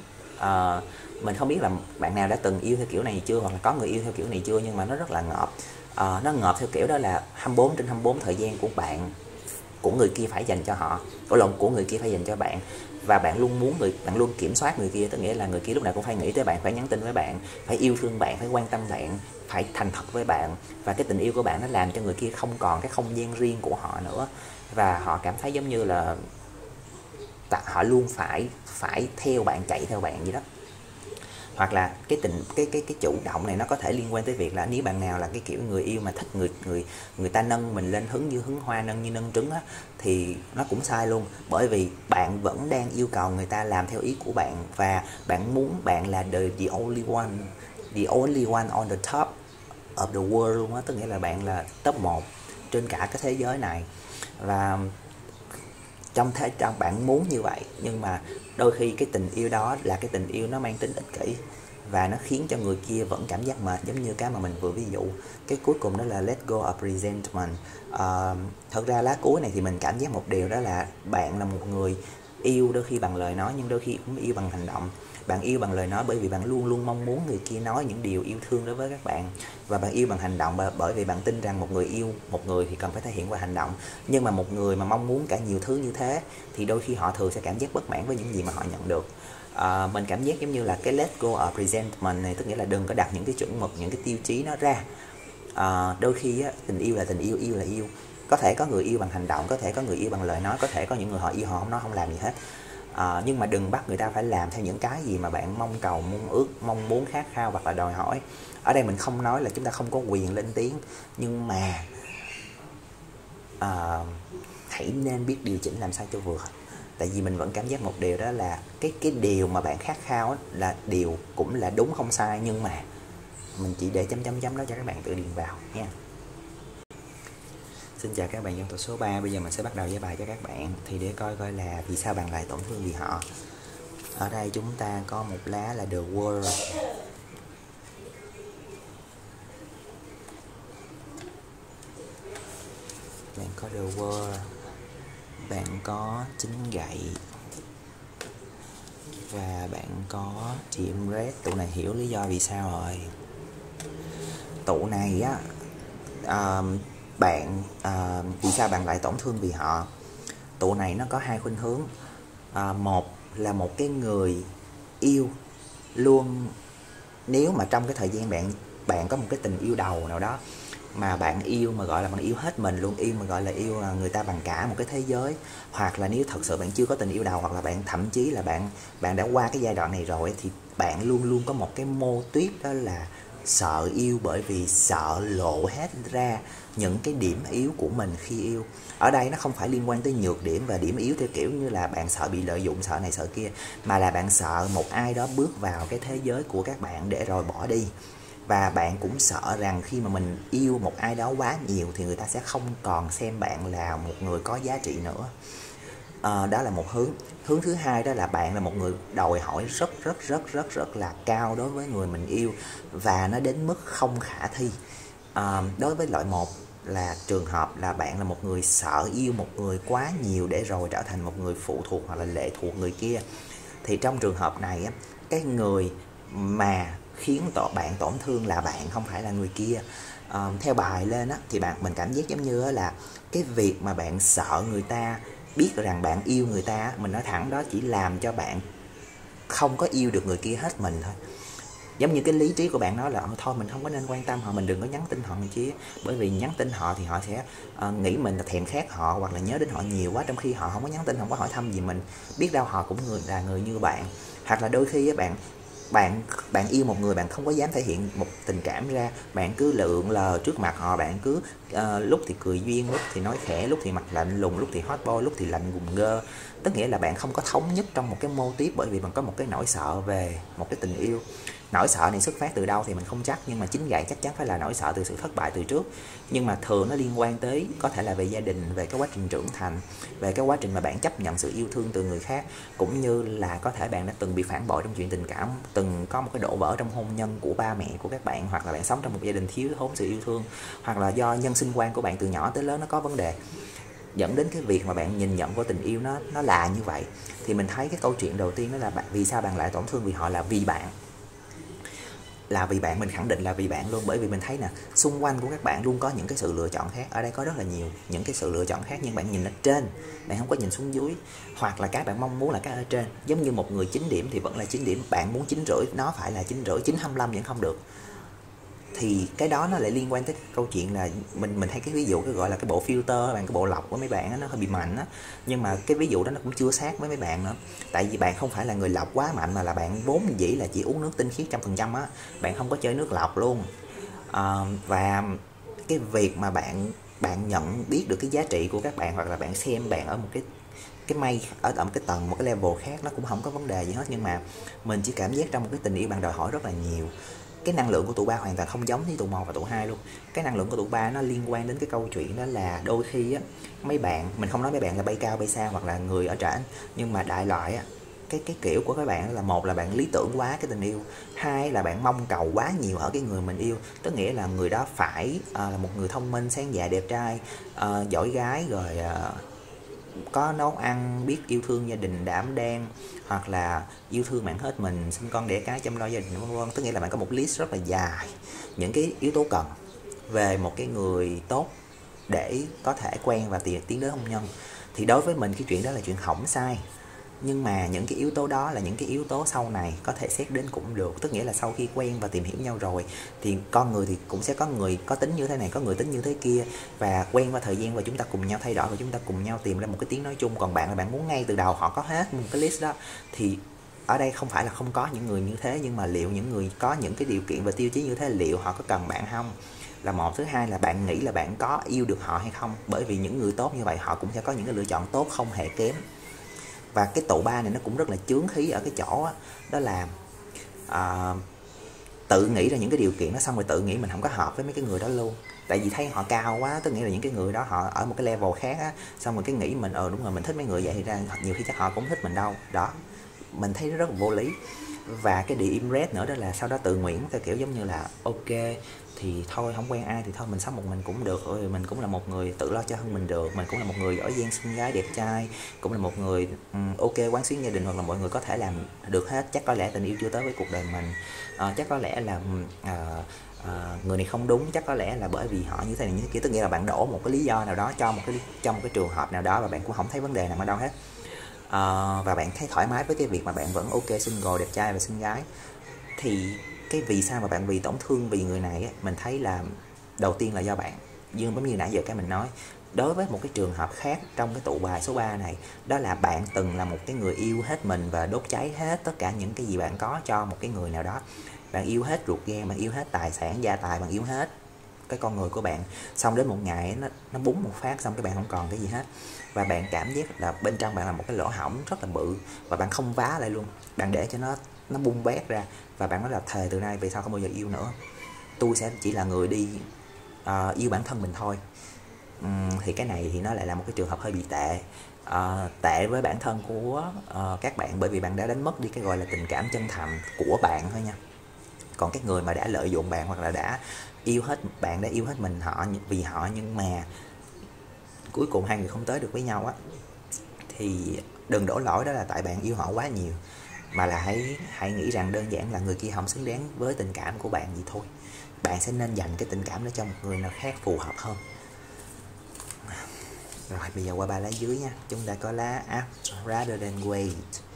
[SPEAKER 1] Mình không biết là bạn nào đã từng yêu theo kiểu này chưa, hoặc là có người yêu theo kiểu này chưa, nhưng mà nó rất là ngợp. Nó ngợp theo kiểu đó là 24/24 thời gian của người kia phải dành cho họ, của người kia phải dành cho bạn, và bạn luôn kiểm soát người kia. Tức nghĩa là người kia lúc nào cũng phải nghĩ tới bạn, phải nhắn tin với bạn, phải yêu thương bạn, phải quan tâm bạn, phải thành thật với bạn. Và cái tình yêu của bạn nó làm cho người kia không còn cái không gian riêng của họ nữa, và họ cảm thấy giống như là họ luôn phải theo bạn, chạy theo bạn vậy đó. Hoặc là cái chủ động này nó có thể liên quan tới việc là nếu bạn nào là cái kiểu người yêu mà thích người ta nâng mình lên hứng như hứng hoa, nâng như nâng trứng á, thì nó cũng sai luôn. Bởi vì bạn vẫn đang yêu cầu người ta làm theo ý của bạn, và bạn muốn bạn là the only one on the top of the world luôn á. Tức nghĩa là bạn là top 1 trên cả cái thế giới này, và trong bạn muốn như vậy, nhưng mà đôi khi cái tình yêu đó là cái tình yêu nó mang tính ích kỷ, và nó khiến cho người kia vẫn cảm giác mệt, giống như cái mà mình vừa ví dụ. Cái cuối cùng đó là Let Go of Resentment. Thật ra lá cuối này thì mình cảm giác một điều, đó là bạn là một người yêu đôi khi bằng lời nói, nhưng đôi khi cũng yêu bằng hành động. Bạn yêu bằng lời nói bởi vì bạn luôn luôn mong muốn người kia nói những điều yêu thương đối với các bạn, và bạn yêu bằng hành động bởi vì bạn tin rằng một người yêu một người thì cần phải thể hiện qua hành động. Nhưng mà một người mà mong muốn cả nhiều thứ như thế thì đôi khi họ thường sẽ cảm giác bất mãn với những gì mà họ nhận được. Mình cảm giác giống như là cái let go ở presentment này, tức nghĩa là đừng có đặt những cái chuẩn mực, những cái tiêu chí nó ra. Đôi khi á, tình yêu là tình yêu, yêu là yêu. Có thể có người yêu bằng hành động, có thể có người yêu bằng lời nói, có thể có những người họ yêu họ không nói, không làm gì hết. Nhưng mà đừng bắt người ta phải làm theo những cái gì mà bạn mong cầu, mong muốn, khát khao hoặc là đòi hỏi. Ở đây mình không nói là chúng ta không có quyền lên tiếng, nhưng mà hãy nên biết điều chỉnh làm sao cho vừa. Tại vì mình vẫn cảm giác một điều đó là cái điều mà bạn khát khao là điều cũng là đúng không sai, nhưng mà mình chỉ để chấm đó cho các bạn tự điền vào nha. Xin chào các bạn trong tổ số 3. Bây giờ mình sẽ bắt đầu với bài cho các bạn. Thì để coi là vì sao bạn lại tổn thương vì họ. Ở đây chúng ta có một lá là The World. Bạn có The World, bạn có 9 gậy, và bạn có chim red. Tụ này hiểu lý do vì sao rồi. Tụ này á, vì sao bạn lại tổn thương vì họ. Tụ này nó có hai khuynh hướng. Một là một cái người yêu luôn, nếu mà trong cái thời gian bạn có một cái tình yêu đầu nào đó mà bạn yêu mà gọi là bạn yêu hết mình luôn, yêu mà gọi là yêu người ta bằng cả một cái thế giới, hoặc là nếu thật sự bạn chưa có tình yêu đầu, hoặc là bạn thậm chí là bạn đã qua cái giai đoạn này rồi, thì bạn luôn luôn có một cái mô típ, đó là sợ yêu, bởi vì sợ lộ hết ra những cái điểm yếu của mình khi yêu. Ở đây nó không phải liên quan tới nhược điểm và điểm yếu theo kiểu như là bạn sợ bị lợi dụng, sợ này sợ kia, mà là bạn sợ một ai đó bước vào cái thế giới của các bạn để rồi bỏ đi. Và bạn cũng sợ rằng khi mà mình yêu một ai đó quá nhiều thì người ta sẽ không còn xem bạn là một người có giá trị nữa. Đó là một hướng. Hướng thứ hai đó là bạn là một người đòi hỏi rất là cao đối với người mình yêu, và nó đến mức không khả thi. Đối với loại 1 là trường hợp là bạn là một người sợ yêu một người quá nhiều để rồi trở thành một người phụ thuộc hoặc là lệ thuộc người kia. Thì trong trường hợp này á, cái người mà khiến bạn tổn thương là bạn, không phải là người kia. Theo bài lên á, thì mình cảm giác giống như là cái việc mà bạn sợ người ta biết rằng bạn yêu người ta, mình nói thẳng đó, chỉ làm cho bạn không có yêu được người kia hết mình thôi. Giống như cái lý trí của bạn nói là thôi mình không có nên quan tâm họ, mình đừng có nhắn tin họ làm chi, bởi vì nhắn tin họ thì họ sẽ nghĩ mình là thèm khát họ hoặc là nhớ đến họ nhiều quá, trong khi họ không có nhắn tin, không có hỏi thăm gì mình, biết đâu họ cũng là người như bạn. Hoặc là đôi khi bạn yêu một người, bạn không có dám thể hiện một tình cảm ra, bạn cứ lượn lờ trước mặt họ, bạn cứ lúc thì cười duyên, lúc thì nói khẽ, lúc thì mặt lạnh lùng, lúc thì hot boy, lúc thì lạnh gùng gơ. Tức nghĩa là bạn không có thống nhất trong một cái mô típ, bởi vì bạn có một cái nỗi sợ về một cái tình yêu. Nỗi sợ này xuất phát từ đâu thì mình không chắc, nhưng mà 9 gậy chắc chắn phải là nỗi sợ từ sự thất bại từ trước. Nhưng mà thường nó liên quan tới, có thể là về gia đình, về cái quá trình trưởng thành, về cái quá trình mà bạn chấp nhận sự yêu thương từ người khác, cũng như là có thể bạn đã từng bị phản bội trong chuyện tình cảm, từng có một cái đổ vỡ trong hôn nhân của ba mẹ của các bạn, hoặc là bạn sống trong một gia đình thiếu thốn sự yêu thương, hoặc là do nhân sinh quan của bạn từ nhỏ tới lớn nó có vấn đề, dẫn đến cái việc mà bạn nhìn nhận của tình yêu nó là như vậy. Thì mình thấy cái câu chuyện đầu tiên đó là vì sao bạn lại tổn thương vì họ, là vì bạn, mình khẳng định là vì bạn luôn. Bởi vì mình thấy nè, xung quanh của các bạn luôn có những cái sự lựa chọn khác. Ở đây có rất là nhiều những cái sự lựa chọn khác, nhưng bạn nhìn ở trên, bạn không có nhìn xuống dưới. Hoặc là các bạn mong muốn là cái ở trên, giống như một người 9 điểm thì vẫn là 9 điểm, bạn muốn 9,5, nó phải là 9,5, 9,25 vẫn không được. Thì cái đó nó lại liên quan tới câu chuyện là mình thấy cái ví dụ cái gọi là cái bộ filter, cái bộ lọc của mấy bạn đó, nó hơi bị mạnh á. Nhưng mà cái ví dụ đó nó cũng chưa sát với mấy bạn nữa. Tại vì bạn không phải là người lọc quá mạnh, mà là bạn vốn dĩ là chỉ uống nước tinh khiết 100% á, bạn không có chơi nước lọc luôn. Và cái việc mà bạn nhận biết được cái giá trị của các bạn, hoặc là bạn xem bạn ở một cái mây, ở một cái tầng, một cái level khác, nó cũng không có vấn đề gì hết. Nhưng mà mình chỉ cảm giác trong một cái tình yêu bạn đòi hỏi rất là nhiều. Cái năng lượng của tụ 3 hoàn toàn không giống với tụ 1 và tụ 2 luôn. Cái năng lượng của tụ 3 nó liên quan đến cái câu chuyện đó là đôi khi á, mấy bạn, mình không nói mấy bạn là bay cao bay xa hoặc là người ở trển, nhưng mà đại loại á, cái kiểu của các bạn là, một là bạn lý tưởng quá cái tình yêu, hai là bạn mong cầu quá nhiều ở cái người mình yêu. Tức nghĩa là người đó phải là một người thông minh, sáng dạ, đẹp trai, giỏi gái, rồi có nấu ăn, biết yêu thương gia đình, đảm đang, hoặc là yêu thương bạn hết mình, sinh con đẻ cái, chăm lo gia đình, vân vân. Tức nghĩa là bạn có một list rất là dài những cái yếu tố cần về một cái người tốt để có thể quen và tiến đến hôn nhân. Thì đối với mình cái chuyện đó là chuyện hỏng sai. Nhưng mà những cái yếu tố đó là những cái yếu tố sau này có thể xét đến cũng được. Tức nghĩa là sau khi quen và tìm hiểu nhau rồi thì con người thì cũng sẽ có người có tính như thế này, có người tính như thế kia, và quen qua thời gian và chúng ta cùng nhau thay đổi và chúng ta cùng nhau tìm ra một cái tiếng nói chung. Còn bạn là bạn muốn ngay từ đầu họ có hết một cái list đó, thì ở đây không phải là không có những người như thế, nhưng mà liệu những người có những cái điều kiện và tiêu chí như thế liệu họ có cần bạn không, là một. Thứ hai là bạn nghĩ là bạn có yêu được họ hay không, bởi vì những người tốt như vậy họ cũng sẽ có những cái lựa chọn tốt không hề kém. Và cái tụ ba này nó cũng rất là chướng khí ở cái chỗ đó, đó là tự nghĩ ra những cái điều kiện đó xong rồi tự nghĩ mình không có hợp với mấy cái người đó luôn, tại vì thấy họ cao quá. Tức nghĩa là những cái người đó họ ở một cái level khác á, xong rồi cái nghĩ mình đúng rồi mình thích mấy người vậy, thì ra nhiều khi chắc họ cũng thích mình đâu đó. Mình thấy nó rất là vô lý. Và cái điều im red nữa đó là sau đó tự nguyện, theo kiểu giống như là ok thì thôi không quen ai thì thôi mình sống một mình cũng được, mình cũng là một người tự lo cho hơn mình được, mình cũng là một người giỏi giang xinh gái đẹp trai, cũng là một người ok quán xuyến gia đình, hoặc là mọi người có thể làm được hết. Chắc có lẽ tình yêu chưa tới với cuộc đời mình, chắc có lẽ là người này không đúng, chắc có lẽ là bởi vì họ như thế này như thế kia. Tức nghĩa là bạn đổ một cái lý do nào đó cho một cái trường hợp nào đó và bạn cũng không thấy vấn đề nằm ở đâu hết. Và bạn thấy thoải mái với cái việc mà bạn vẫn ok single, đẹp trai và xinh gái. Thì cái vì sao mà bạn vì tổn thương vì người này á, mình thấy là đầu tiên là do bạn, giống như nãy giờ cái mình nói. Đối với một cái trường hợp khác trong cái tụ bài số 3 này, đó là bạn từng là một cái người yêu hết mình và đốt cháy hết tất cả những cái gì bạn có cho một cái người nào đó. Bạn yêu hết ruột gan, bạn yêu hết tài sản gia tài, bạn yêu hết cái con người của bạn. Xong đến một ngày nó búng một phát, xong cái bạn không còn cái gì hết, và bạn cảm giác là bên trong bạn là một cái lỗ hổng rất là bự, và bạn không vá lại luôn, bạn để cho nó bung bét ra, và bạn nói là thề từ nay về sau không bao giờ yêu nữa, tôi sẽ chỉ là người đi yêu bản thân mình thôi. Thì cái này thì nó lại là một cái trường hợp hơi bị tệ. Tệ với bản thân của các bạn, bởi vì bạn đã đánh mất đi cái gọi là tình cảm chân thành của bạn thôi nha. Còn các người mà đã lợi dụng bạn, hoặc là đã yêu hết bạn, đã yêu hết mình họ vì họ, nhưng mà cuối cùng hai người không tới được với nhau á, thì đừng đổ lỗi đó là tại bạn yêu họ quá nhiều, mà là hãy nghĩ rằng đơn giản là người kia không xứng đáng với tình cảm của bạn gì thôi. Bạn sẽ nên dành cái tình cảm đó cho một người nào khác phù hợp hơn. Rồi bây giờ qua ba lá dưới nha. Chúng ta có lá act rather than wait,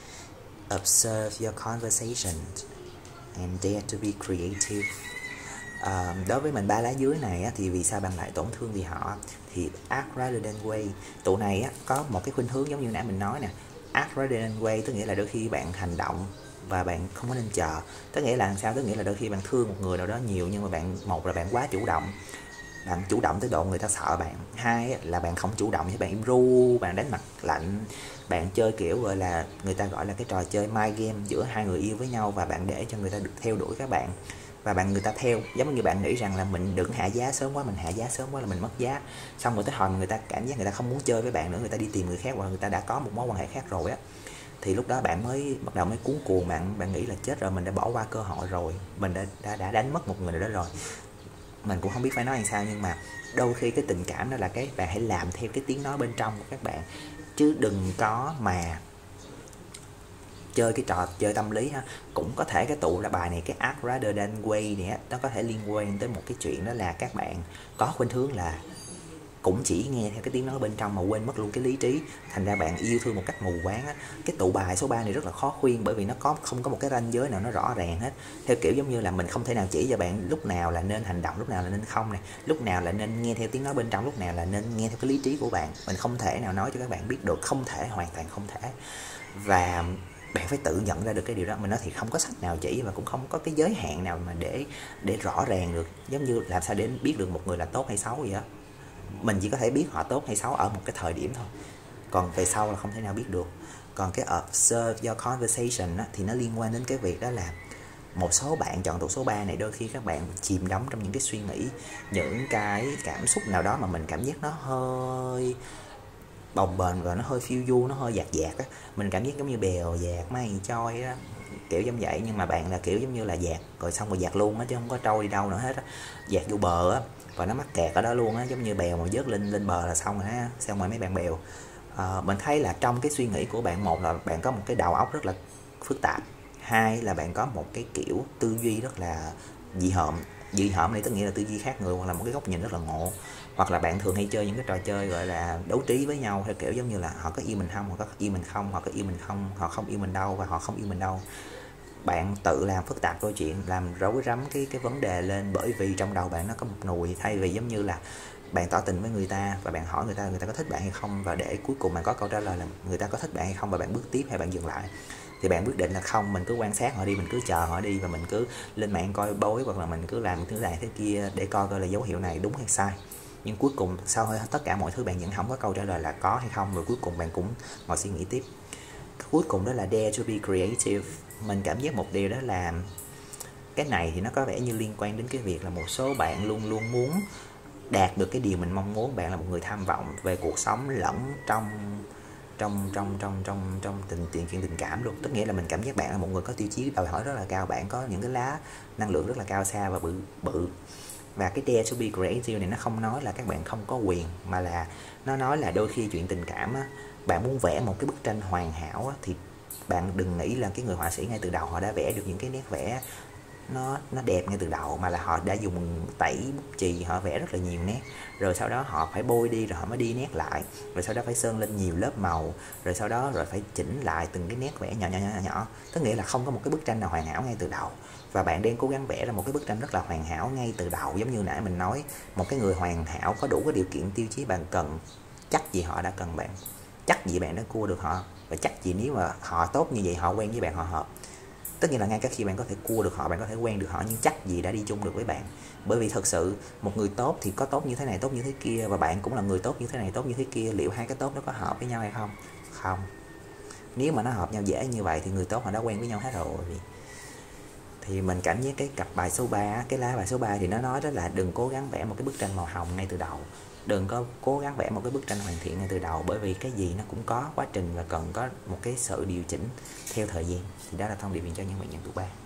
[SPEAKER 1] observe your conversation and dare to be creative. Đối với mình ba lá dưới này á, thì vì sao bạn lại tổn thương vì họ, thì act rather than wait. Tụ này á, có một cái khuynh hướng giống như nãy mình nói nè, act rather than wait, tức nghĩa là đôi khi bạn hành động và bạn không có nên chờ. Tức nghĩa là sao? Tức nghĩa là đôi khi bạn thương một người nào đó nhiều, nhưng mà một là bạn quá chủ động, bạn chủ động tới độ người ta sợ bạn. Hai là bạn không chủ động, thì bạn im ru, bạn đánh mặt lạnh, bạn chơi kiểu gọi là người ta gọi là cái trò chơi mind game giữa hai người yêu với nhau, và bạn để cho người ta được theo đuổi các bạn, và người ta theo, giống như bạn nghĩ rằng là mình đừng hạ giá sớm quá, mình hạ giá sớm quá là mình mất giá. Xong rồi tới hồi người ta cảm giác người ta không muốn chơi với bạn nữa, người ta đi tìm người khác, hoặc người ta đã có một mối quan hệ khác rồi á, thì lúc đó bạn mới bắt đầu cuống cuồng, bạn nghĩ là chết rồi, mình đã bỏ qua cơ hội rồi, mình đã đánh mất một người nào đó rồi. Mình cũng không biết phải nói làm sao, nhưng mà đôi khi cái tình cảm đó là cái bạn hãy làm theo cái tiếng nói bên trong của các bạn, chứ đừng có mà chơi cái trò chơi tâm lý ha. Cũng có thể cái tụ là bài này, cái act rather than wait này á, nó có thể liên quan tới một cái chuyện, đó là các bạn có khuynh hướng là cũng chỉ nghe theo cái tiếng nói bên trong mà quên mất luôn cái lý trí, thành ra bạn yêu thương một cách mù quáng á. Cái tụ bài số 3 này rất là khó khuyên, bởi vì nó không có một cái ranh giới nào nó rõ ràng hết. Theo kiểu giống như là mình không thể nào chỉ cho bạn lúc nào là nên hành động, lúc nào là nên không này, lúc nào là nên nghe theo tiếng nói bên trong, lúc nào là nên nghe theo cái lý trí của bạn. Mình không thể nào nói cho các bạn biết được, không thể, hoàn toàn không thể. Và bạn phải tự nhận ra được cái điều đó. Mình nói thì không có sách nào chỉ, và cũng không có cái giới hạn nào mà để rõ ràng được. Giống như làm sao để biết được một người là tốt hay xấu vậy đó. Mình chỉ có thể biết họ tốt hay xấu ở một cái thời điểm thôi, còn về sau là không thể nào biết được. Còn cái observe your conversation á, thì nó liên quan đến cái việc đó là một số bạn chọn tụ số 3 này, đôi khi các bạn chìm đắm trong những cái suy nghĩ, những cái cảm xúc nào đó mà mình cảm giác nó hơi bồng bềnh và nó hơi phiêu du, nó hơi dạt á. Mình cảm giác giống như bèo dạt mây trôi á, kiểu giống vậy. Nhưng mà bạn là kiểu giống như là dạt rồi xong rồi dạt luôn á, chứ không có trôi đi đâu nữa hết á, dạt vô bờ á, và nó mắc kẹt ở đó luôn á, giống như bèo mà vớt lên bờ là xong rồi á. Xong rồi mấy bạn bèo, mình thấy là trong cái suy nghĩ của bạn, một là bạn có một cái đầu óc rất là phức tạp, hai là bạn có một cái kiểu tư duy rất là dị hợm này tức nghĩa là tư duy khác người, hoặc là một cái góc nhìn rất là ngộ, hoặc là bạn thường hay chơi những cái trò chơi gọi là đấu trí với nhau theo kiểu giống như là họ có yêu mình không, họ có yêu mình không, họ có yêu mình không, họ không yêu mình đâu và họ không yêu mình đâu. Bạn tự làm phức tạp câu chuyện, làm rối rắm cái vấn đề lên, bởi vì trong đầu bạn nó có một nùi. Thay vì giống như là bạn tỏ tình với người ta và bạn hỏi người ta có thích bạn hay không, và để cuối cùng bạn có câu trả lời là người ta có thích bạn hay không và bạn bước tiếp hay bạn dừng lại, thì bạn quyết định là không, mình cứ quan sát họ đi, mình cứ chờ họ đi, và mình cứ lên mạng coi bối, hoặc là mình cứ làm thứ này thế kia để coi là dấu hiệu này đúng hay sai. Nhưng cuối cùng sau tất cả mọi thứ bạn vẫn không có câu trả lời là có hay không, rồi cuối cùng bạn cũng ngồi suy nghĩ tiếp. Cuối cùng đó là dare to be creative. Mình cảm giác một điều đó là cái này thì nó có vẻ như liên quan đến cái việc là một số bạn luôn luôn muốn đạt được cái điều mình mong muốn. Bạn là một người tham vọng về cuộc sống lẫn trong chuyện tình cảm luôn. Tức nghĩa là mình cảm giác bạn là một người có tiêu chí đòi hỏi rất là cao, bạn có những cái lá năng lượng rất là cao xa và bự. Và cái dare to be creative này nó không nói là các bạn không có quyền, mà là nó nói là đôi khi chuyện tình cảm á, bạn muốn vẽ một cái bức tranh hoàn hảo á, thì bạn đừng nghĩ là cái người họa sĩ ngay từ đầu họ đã vẽ được những cái nét vẽ nó đẹp ngay từ đầu, mà là họ đã dùng tẩy bút chì, họ vẽ rất là nhiều nét, rồi sau đó họ phải bôi đi, rồi họ mới đi nét lại, rồi sau đó phải sơn lên nhiều lớp màu, rồi sau đó rồi phải chỉnh lại từng cái nét vẽ nhỏ. Tức nghĩa là không có một cái bức tranh nào hoàn hảo ngay từ đầu, và bạn đang cố gắng vẽ ra một cái bức tranh rất là hoàn hảo ngay từ đầu. Giống như nãy mình nói, một cái người hoàn hảo có đủ cái điều kiện tiêu chí bạn cần, chắc gì họ đã cần bạn, chắc gì bạn đã cua được họ, và chắc gì nếu mà họ tốt như vậy, họ quen với bạn, họ hợp. Tất nhiên là ngay cả khi bạn có thể cua được họ, bạn có thể quen được họ, nhưng chắc gì đã đi chung được với bạn. Bởi vì thật sự một người tốt thì có tốt như thế này, tốt như thế kia, và bạn cũng là người tốt như thế này, tốt như thế kia. Liệu hai cái tốt nó có hợp với nhau hay không? Không. Nếu mà nó hợp nhau dễ như vậy thì người tốt họ đã quen với nhau hết rồi. Thì mình cảm giác cái cặp bài số 3, cái lá bài số 3 thì nó nói đó là đừng cố gắng vẽ một cái bức tranh màu hồng ngay từ đầu. Đừng có cố gắng vẽ một cái bức tranh hoàn thiện ngay từ đầu, bởi vì cái gì nó cũng có quá trình và cần có một cái sự điều chỉnh theo thời gian. Thì đó là thông điệp dành cho những bạn nhận tuổi 3.